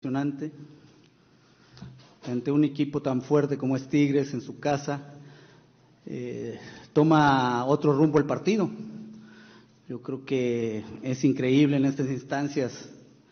Ante un equipo tan fuerte como es Tigres en su casa, toma otro rumbo el partido. Yo creo que es increíble en estas instancias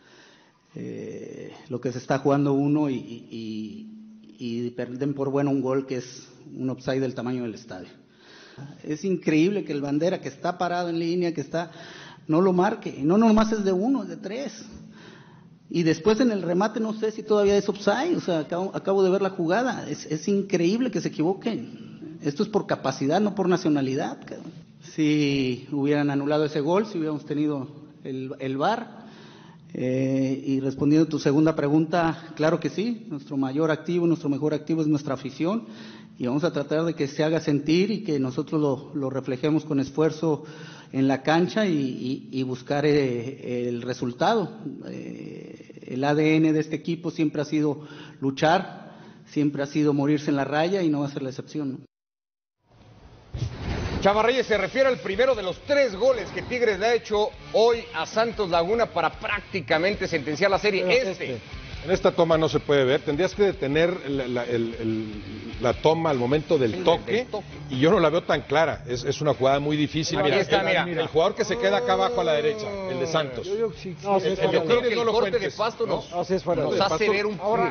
lo que se está jugando uno y pierden por bueno un gol que es un offside del tamaño del estadio. Es increíble que el bandera que está parado en línea, no lo marque, no nomás es de uno, es de tres. Y después en el remate no sé si todavía es offside, o sea, acabo de ver la jugada, es increíble que se equivoquen. Esto es por capacidad, no por nacionalidad. Si hubieran anulado ese gol, si hubiéramos tenido el VAR. Y respondiendo a tu segunda pregunta, claro que sí, nuestro mayor activo, nuestro mejor activo es nuestra afición y vamos a tratar de que se haga sentir y que nosotros lo reflejemos con esfuerzo en la cancha y buscar el resultado. El ADN de este equipo siempre ha sido luchar, siempre ha sido morirse en la raya y no va a ser la excepción, ¿no? Chava Reyes se refiere al primero de los 3 goles que Tigres le ha hecho hoy a Santos Laguna para prácticamente sentenciar la serie. En esta toma no se puede ver, tendrías que detener la toma al momento del toque, y yo no la veo tan clara, es una jugada muy difícil. Mira, el jugador que se queda acá abajo a la derecha, el de Santos. Yo creo que el corte de Pasto nos hace ver un poco.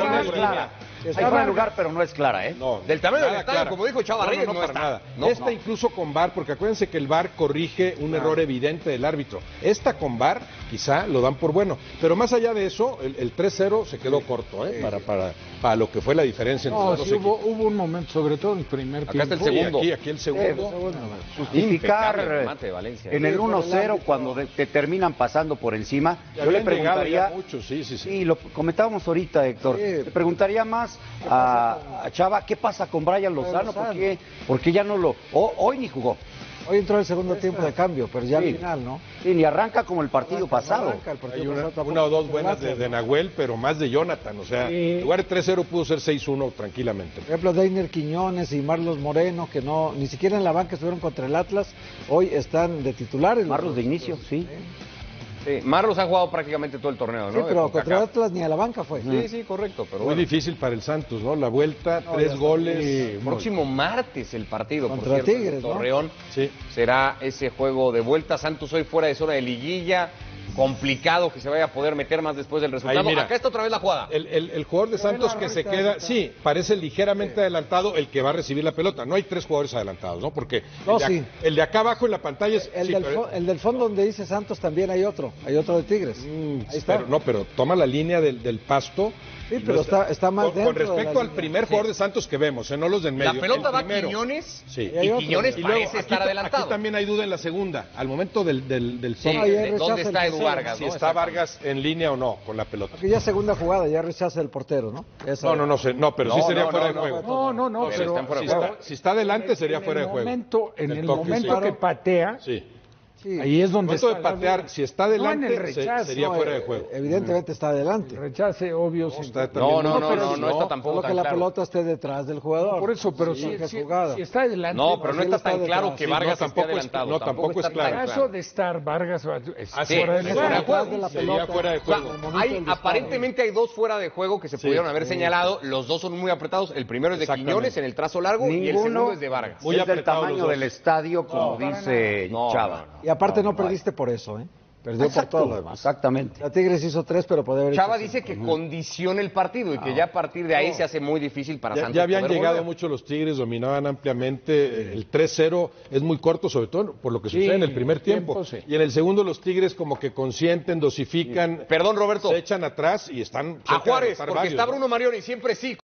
Está fuera de lugar, pero no es clara, ¿eh? No, del tamaño del estadio, como dijo Chava Reyes, no está. Nada. Esta incluso con VAR, porque acuérdense que el VAR corrige un error evidente del árbitro. Esta con VAR quizá lo dan por bueno, pero más allá de eso, el 3-0 se quedó corto, ¿eh? Para lo que fue la diferencia entre los dos equipos. Hubo un momento, sobre todo en el primer tiempo. Acá está el segundo. Aquí el segundo. Justificar en el 1-0 cuando te terminan pasando por encima. Yo le preguntaría, mucho, sí. Y lo comentábamos ahorita, Héctor, le preguntaría más a Chava, ¿qué pasa con Brian Lozano? ¿Por qué ya no lo... Hoy ni jugó. Hoy entró el segundo tiempo de cambio, pero ya al final, ¿no? Sí, ni arranca como el partido pasado. Hay una o dos buenas de Nahuel, pero más de Jonathan. O sea, en lugar de 3-0 pudo ser 6-1 tranquilamente. Por ejemplo, Deiner Quiñones y Marlos Moreno, que ni siquiera en la banca estuvieron contra el Atlas, hoy están de titulares. Marlos de inicio, sí. Sí, Marlos ha jugado prácticamente todo el torneo, ¿no? Sí, pero contra el Atlas ni a la banca fue. Sí, correcto. Pero muy difícil para el Santos, ¿no? La vuelta, 3 goles. Próximo martes el partido, contra por cierto, Tigres, Torreón. Sí. Será ese juego de vuelta. Santos hoy fuera de zona de liguilla. Complicado que se vaya a poder meter más después del resultado. Ahí, mira, acá está otra vez la jugada. El jugador de Santos que se queda, sí, parece ligeramente adelantado el que va a recibir la pelota. No hay 3 jugadores adelantados, ¿no? Porque el de acá abajo en la pantalla es... El del fondo donde dice Santos también hay otro de Tigres. Ahí está. Pero toma la línea del Pasto. Sí, pero está más dentro. Con respecto al primer jugador de Santos que vemos, no los de en medio. La pelota va a Quiñones, sí. Y Quiñones parece estar adelantado. Aquí también hay duda en la segunda, al momento del sí, ¿dónde está Edu Vargas? Si está Vargas en línea o no con la pelota. Porque ya segunda jugada, ya rechaza el portero, ¿no? No, pero sí sería fuera de juego. No, pero si está adelante sería fuera de juego. En el momento que patea... Sí. Sí. Ahí es donde está de patear, si está adelante, sería fuera de juego. Evidentemente está adelante. El rechace, obvio. No está tampoco que la pelota esté detrás del jugador. Por eso, pero si está adelante... No, pero no está tan claro que Vargas esté adelantado. No, tampoco es claro. En caso de estar Vargas fuera sería fuera de juego. Aparentemente hay 2 fuera de juego que se pudieron haber señalado. Los 2 son muy apretados. El primero es de Quiñones en el trazo largo y el segundo es de Vargas. Muy del tamaño del estadio, como dice Chava. Y aparte no perdiste por eso, ¿eh? Perdió por todo lo demás. Exactamente. La Tigres hizo 3, pero podría haber Chava dice que condiciona el partido y que ya a partir de ahí se hace muy difícil para Santos. Ya habían llegado mucho los Tigres, dominaban ampliamente. El 3-0 es muy corto, sobre todo por lo que sucede en el primer tiempo. Y en el segundo los Tigres como que consienten, dosifican. Perdón, Roberto. Se echan atrás y están... A Juárez, porque está Bruno Marioni, siempre sí.